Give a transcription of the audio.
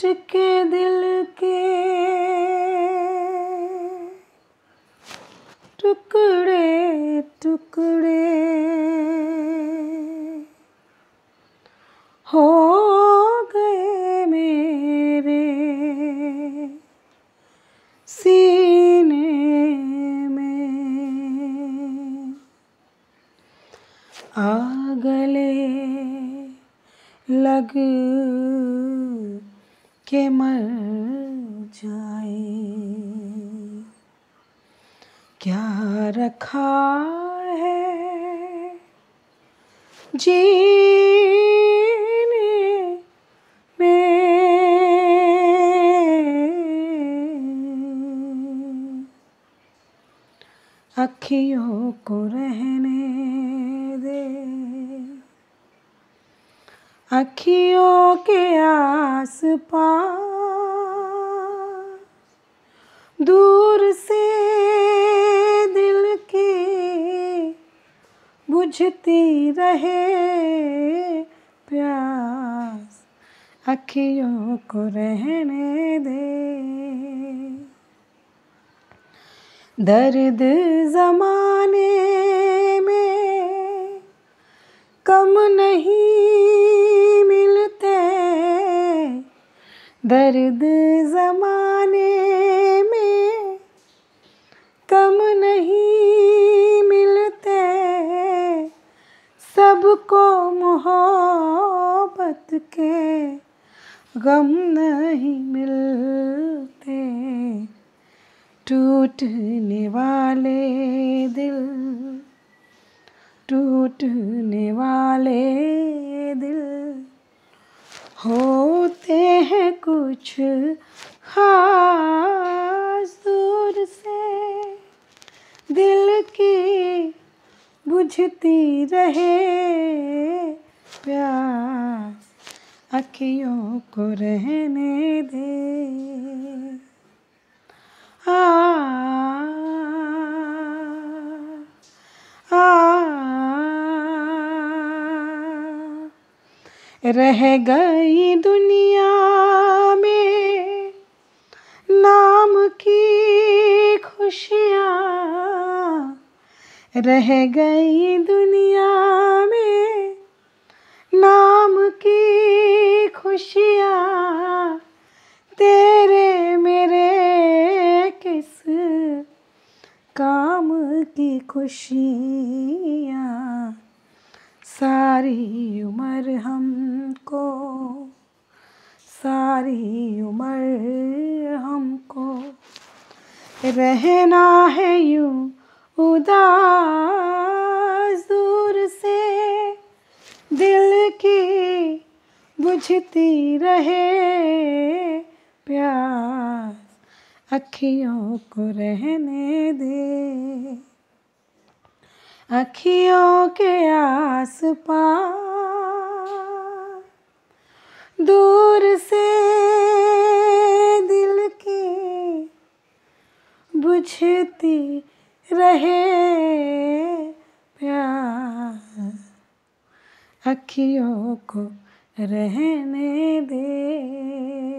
के दिल के टुकड़े टुकड़े हो गए मेरे सीने में, आ गले लग के मर जाए, क्या रखा है जीने में, अखियों को रहने दे, अखियों के आस पास दूर से दिल की बुझती रहे प्यास, अखियों को रहने दे। दर्द ज़माने में कम नहीं मिलते, दर्द ज़माने में कम नहीं मिलते, सबको मोहब्बत के गम नहीं मिलते, टूटने वाले दिल, टूटने वाले दिल होते हैं कुछ खास, दूर से दिल की बुझती रहे प्यास, अखियों को रहने दे। आ, आ, रह गई दुनिया में नाम की खुशियाँ, रह गई दुनिया में नाम की खुशियाँ, तेरे मेरे किस काम की खुशियाँ, सारी उम्र हमको, सारी उम्र हमको रहना है यूं उदास, दूर से दिल की बुझती रहे प्यास, अखियों को रहने दे, अखियों के आस पास दूर से दिल की बुझती रहे प्यास, अखियों को रहने दे।